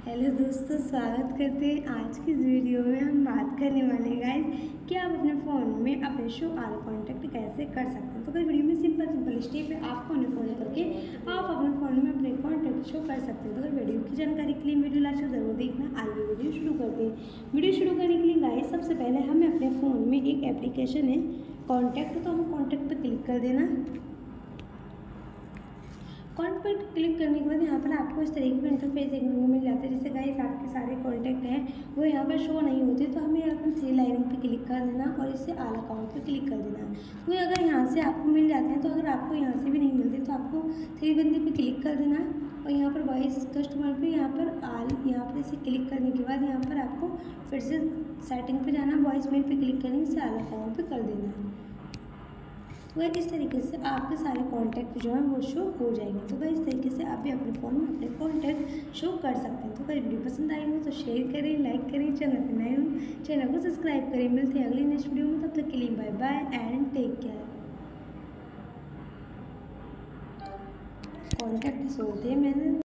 Hello दोस्तों, स्वागत करते हैं। आज की इस वीडियो में हम बात करने वाले हैं गाइस कि आप अपने फ़ोन में अपने शो ऑल कॉन्टैक्ट कैसे कर सकते हैं। तो गाइस वीडियो में सिंपल स्टेप है, आपको उन्हें फॉलो करके आप अपने फ़ोन में अपने कॉन्टैक्ट शो कर सकते हैं। तो गाइस वीडियो की जानकारी के लिए वीडियो लास्ट तक जरूर देखना। आइए वीडियो शुरू करते हैं। वीडियो शुरू करने के लिए गाइस सबसे पहले हमें अपने फ़ोन में एक एप्लीकेशन है कॉन्टैक्ट, तो हम कॉन्टैक्ट पर क्लिक कर देना। कॉन्टैक्ट पर क्लिक करने के बाद यहाँ पर आपको इस तरीके का इंटरफेस देखने को मिल जाता है। जैसे गाइस आपके सारे कॉन्टैक्ट हैं वो यहाँ पर शो नहीं होते, तो हमें यहाँ पर 3 लाइन पे क्लिक कर देना और इससे ऑल अकाउंट पे क्लिक कर देना। तो अगर यहाँ से आपको मिल जाते हैं, तो अगर आपको यहाँ से भी नहीं मिलते तो आपको 3 बंदे पे क्लिक कर देना और यहाँ पर वॉइस कस्टमर पे यहाँ पर ऑल यहाँ पर इसे क्लिक करने के बाद यहाँ पर आपको फिर से सेटिंग पे जाना, वॉइस मेल पे क्लिक करने से ऑल अकाउंट पे कर देना है। तो इस तरीके से आपके सारे कॉन्टैक्ट जो हैं वो शो हो जाएंगे। तो इस तरीके से आप भी अपने फ़ोन में अपने कॉन्टैक्ट शो कर सकते हैं। तो अगर वीडियो पसंद आई हो तो शेयर करें, लाइक करें, चैनल पर नए हो चैनल को सब्सक्राइब करें। मिलते हैं अगली नेक्स्ट वीडियो में, तब तक के लिए bye bye and take care. Contact show होते हैं मैंने